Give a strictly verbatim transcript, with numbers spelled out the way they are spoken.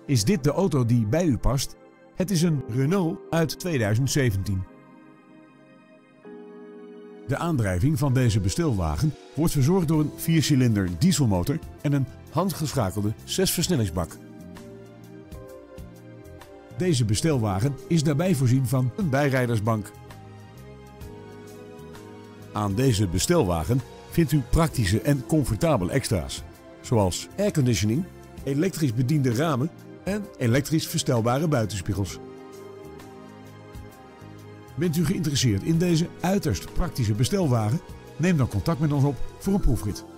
Is dit de auto die bij u past? Het is een Renault uit tweeduizend zeventien. De aandrijving van deze bestelwagen wordt verzorgd door een viercilinder dieselmotor en een handgeschakelde zesversnellingsbak. Deze bestelwagen is daarbij voorzien van een bijrijdersbank. Aan deze bestelwagen vindt u praktische en comfortabele extra's, zoals airconditioning, elektrisch bediende ramen en elektrisch verstelbare buitenspiegels. Bent u geïnteresseerd in deze uiterst praktische bestelwagen? Neem dan contact met ons op voor een proefrit.